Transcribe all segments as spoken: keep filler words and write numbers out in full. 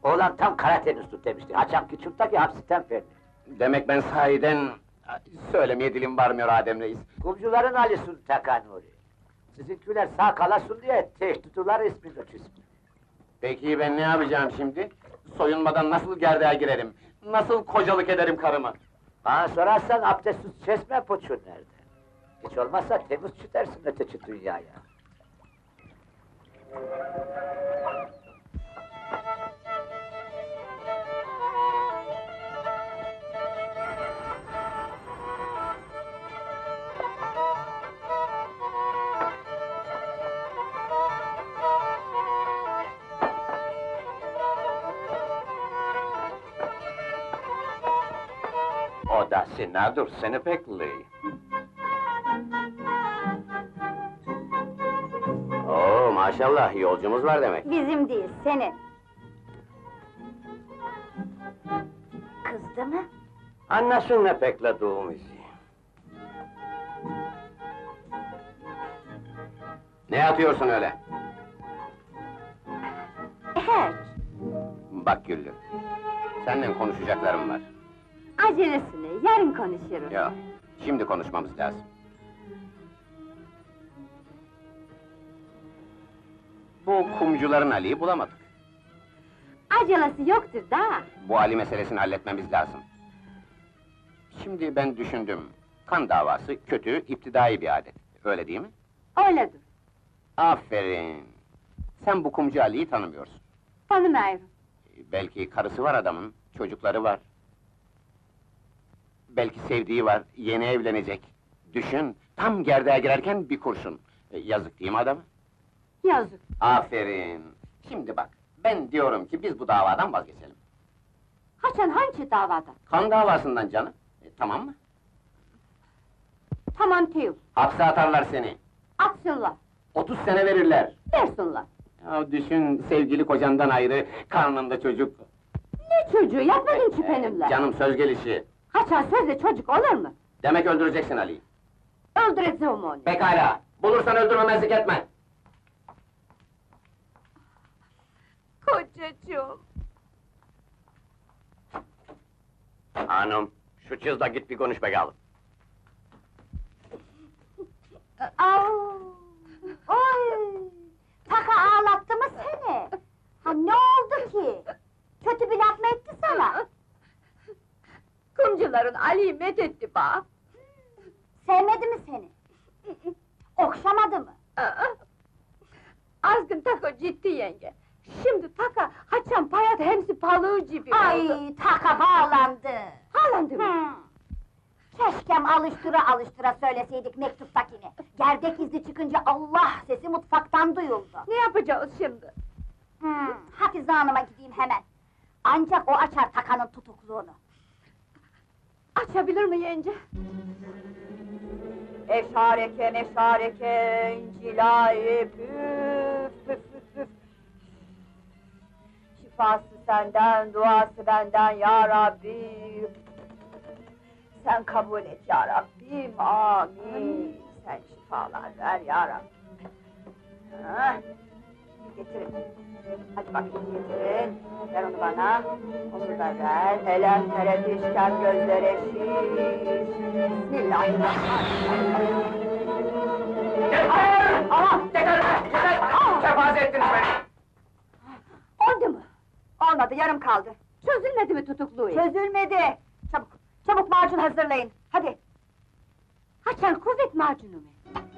Oğlan tam Karadeniz tut demişti. Haçan Küçük'teki hapsitten ferdi. Demek ben sahiden... Söylemeye dilim varmıyor Adem Reis. Kumcuların Ali'sun Takan Nuri. Sizinkiler sağ kalasın diye tehditler ismini ismi. Peki ben ne yapacağım şimdi? Soyunmadan nasıl gerdeğe girerim? Nasıl kocalık ederim karımı? Bana sorarsan abdestsiz çesme poçun nerede? Hiç olmazsa temiz çıtarsın öteki dünyaya. O da sinadur seni bekliyor. Oo maşallah yolcumuz var demek. Bizim değil, senin. Kızdı mı? Anlasın ne beklediğimizi. Ne atıyorsun öyle? Hiç. Bak Güllü, seninle konuşacaklarım var. Acelesine, yarın konuşuruz. Yok, şimdi konuşmamız lazım. Bu kumcuların Ali'yi bulamadık. Acelesi yoktur da. Bu Ali meselesini halletmemiz lazım. Şimdi ben düşündüm, kan davası kötü, iptidai bir adet. Öyle değil mi? Öyledir. Aferin! Sen bu kumcu Ali'yi tanımıyorsun. Tanımıyorum. Belki karısı var adamın, çocukları var. Belki sevdiği var, yeni evlenecek. Düşün, tam gerdeğe girerken bir kurşun. E, yazık değil mi adamı? Yazık. Aferin! Şimdi bak, ben diyorum ki biz bu davadan vazgeçelim. Haçan hangi davada? Kan davasından canım, e, tamam mı? Tamam değil. Hapse atarlar seni, Atsınlar. otuz sene verirler. Versinler. Ya düşün, sevgili kocandan ayrı, karnında çocuk. Ne çocuğu, yapmadın ki E, benimle. canım söz gelişi. Haçan sözle çocuk olur mu? Demek öldüreceksin Ali'yi. Öldüreceğim onu. Pekala, bulursan öldürmemezlik etme. Kocacığım. Hanım, şu çızla git bir konuş bakalım. Au! Oy! Taka ağlattı mı seni? Ha ne oldu ki? Kötü bir laf mı etti sana? Kumcuların Ali'yi methetti ba. Sevmedi mi seni? Okşamadı mı? Azgın Tako ciddi yenge. Şimdi Taka haçan payat hemsi palığı gibi oldu. Ay, taka bağlandı. Haalandı mı? Hmm. Keşkem alıştıra alıştıra söyleseydik mektuptakini. Gerdek izi çıkınca Allah sesi mutfaktan duyuldu. Ne yapacağız şimdi? Hmm. Hafize Hanım'a gideyim hemen. Ancak o açar takanın tutukluğunu. Açabilir mi yenge? Eşareke meşareke cilayı püf püf püf püf. Şifası senden, duası benden ya Rabbi. Sen kabul et ya Rabbim, amin. Sen şifalar ver ya Rabbi. Ha? Getirin. Hadi bakayım getirin. Ver onu bana. Onu da ver. Elem tere dişkem gözlere şiş. Bismillahirrahmanirrahim. Yeter! Aha! Yeter be! Yeter! Kefaze ettiniz beni! Oldu mu? Olmadı, yarım kaldı. Çözülmedi mi tutukluğu? Çözülmedi. Çabuk, çabuk macun hazırlayın. Hadi. Haçan kuvvet macunu mu?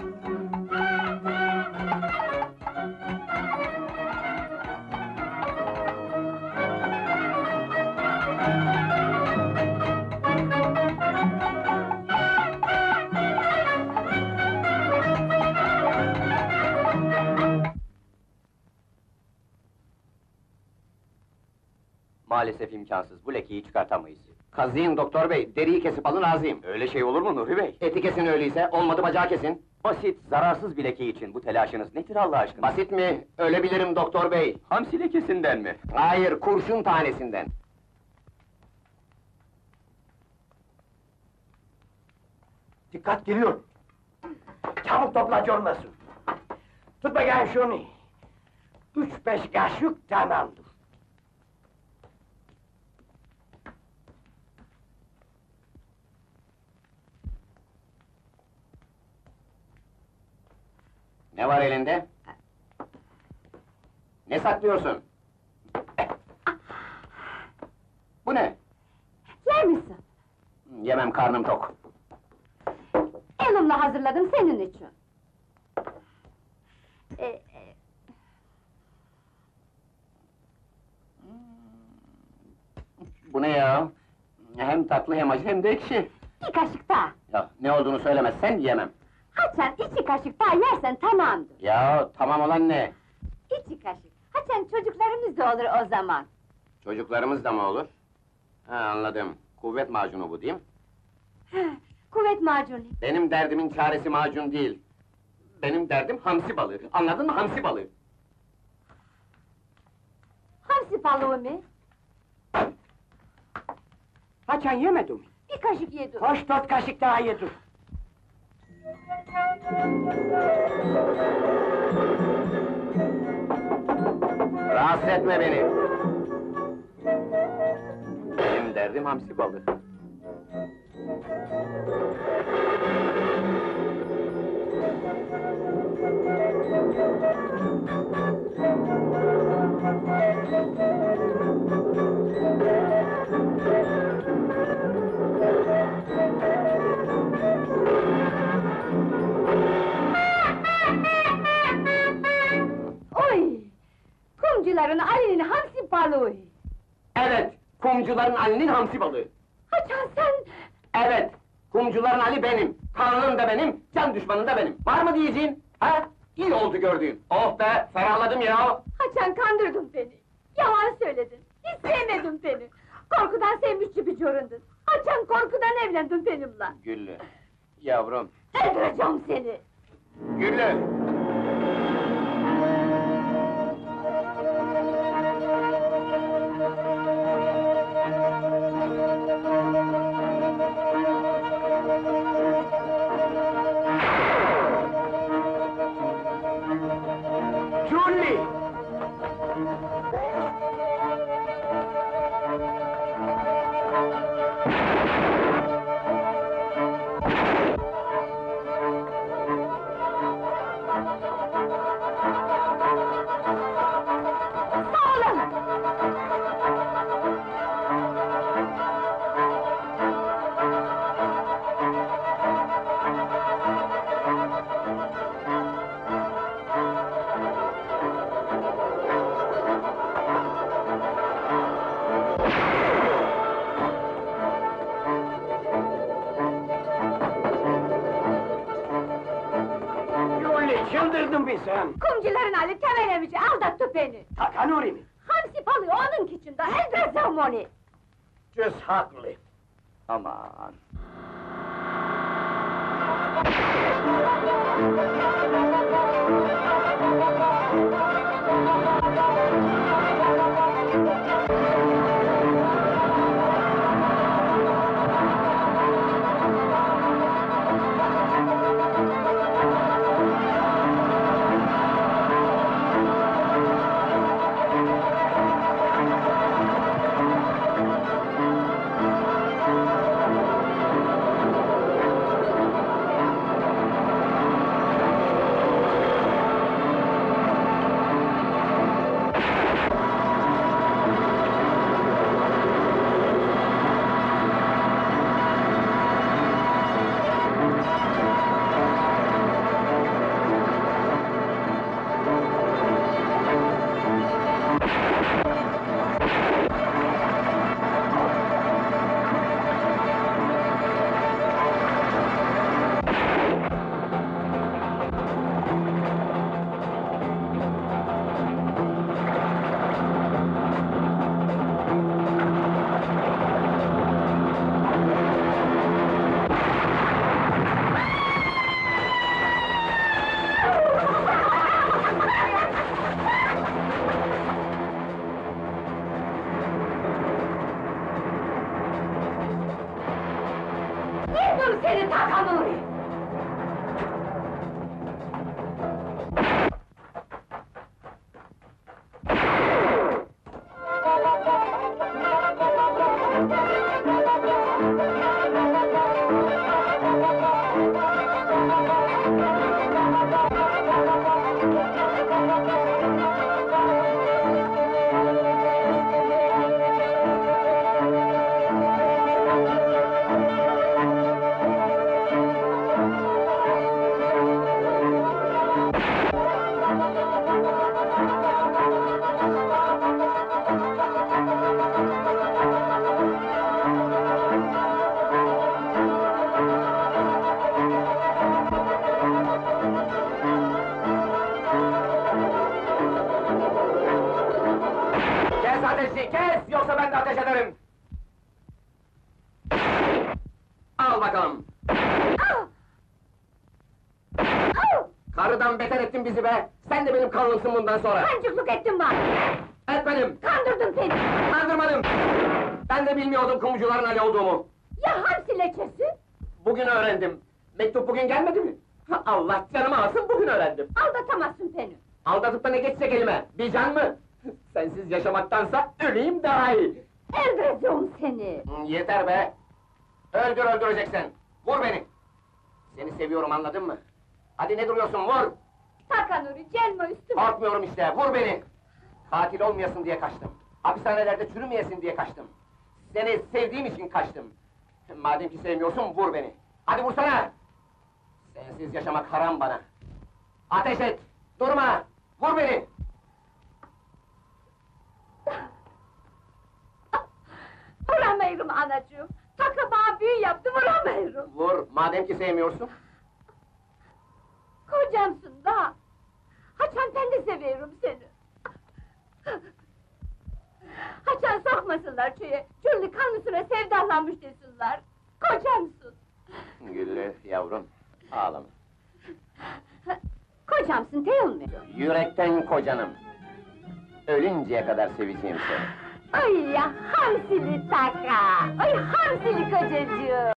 Maalesef imkansız, bu lekeyi çıkartamayız. Kazıyın doktor bey, deriyi kesip alın razıyım. Öyle şey olur mu Nuri bey? Eti kesin öyleyse, olmadı bacağı kesin. Basit, zararsız bir leke için bu telaşınız nedir Allah aşkına? Basit mi? Ölebilirim doktor bey. Hamsi lekesinden mi? Hayır, kurşun tanesinden. Dikkat geliyor! Çabuk topla görmesin! Tut bakayım şunu! Üç beş kaşık tamamdır! Ne var elinde? Ne saklıyorsun? Bu ne? Yer misin? Yemem, karnım tok. Elimle hazırladım senin için. Ee, e, Bu ne ya? Hem tatlı hem acı hem de ekşi. bir kaşık daha. Ya, ne olduğunu söylemezsen yemem. Haçan iki kaşık daha yersen tamamdır. Ya, tamam olan ne? İki kaşık. Haçan çocuklarımız da olur o zaman. Çocuklarımız da mı olur? Ha, anladım. Kuvvet macunu bu, değil mi? Kuvvet macunu. Benim derdimin çaresi macun değil. Benim derdim hamsi balığı. Anladın mı, hamsi balığı? Hamsi balığı mı? Haçan yemedim. Bir kaşık yedim. Hoş dört kaşık daha yedim. Rahatsız etme beni! Benim derdim hamsi balığı. Oy! Kumcuların Ali'nin hamsi balığı. Evet, kumcuların Ali'nin hamsi balığı. Haçan sen... Evet, kumcuların Ali benim. Kanun da benim, can düşmanın da benim. Var mı diyeceğin? Ha? İyi oldu gördüğün. Oh be, ferahladım ya! Haçan kandırdın beni. Yalan söyledin. Hiç sevmedin beni. Korkudan sevmiş gibi göründün. Haçan korkudan evlendin benimle. Güllü, yavrum, Öldüreceğim seni. Güllü! Julie! Sağ olun. Julie, çıldırdın bir sen! Kumcuların Ali temel emici aldattı beni. Takanuri mi? Hamsi balığı onun içinde, öldüreceğim onu. Cüz haklı. Aman! Yedim seni Takanuri! Hey kes, yoksa ben de ateş ederim! Al bakalım! Ah! Ah! Karıdan beter ettin bizi be! Sen de benim kanlımsın bundan sonra! Kancıklık ettin bana! Etmedim! Kandırdın beni! Kandırmadım! Ben de bilmiyordum kumcuların Ali olduğumu! Ya hamsi leçesi? Bugün öğrendim! Mektup bugün gelmedi mi? Allah canımı alsın, bugün öğrendim! Aldatamazsın beni! Aldatıp da ne geçecek elime? Bir can mı? Sensiz yaşamaktansa öleyim daha iyi! Öldüreceğim seni! Hı, yeter be! Öldür öldüreceksin! Vur beni! Seni seviyorum, anladın mı? Hadi ne duruyorsun, vur! Taka Nuri, gelme üstüme! Korkmuyorum işte, vur beni! Katil olmayasın diye kaçtım. Hapishanelerde çürümeyesin diye kaçtım. Seni sevdiğim için kaçtım. Madem ki sevmiyorsun, vur beni! Hadi vursana! Sensiz yaşamak haram bana! Ateş et! Durma! Vur beni! Vuramıyorum anacığım! Taka bana büyü yaptı, vuramıyorum! Vur, madem ki sevmiyorsun! Kocamsın da! Haçan ben de seviyorum seni! Haçan sokmasınlar köye, Cürlü kanlısına sevdalanmış desinler! Kocamsın! Güllü yavrum, ağlama. Kocamsın değil mi? Yürekten kocanım. Ölünceye kadar seveceğim seni. Ay ya hamsili Taka! Ay hamsili kocacığım!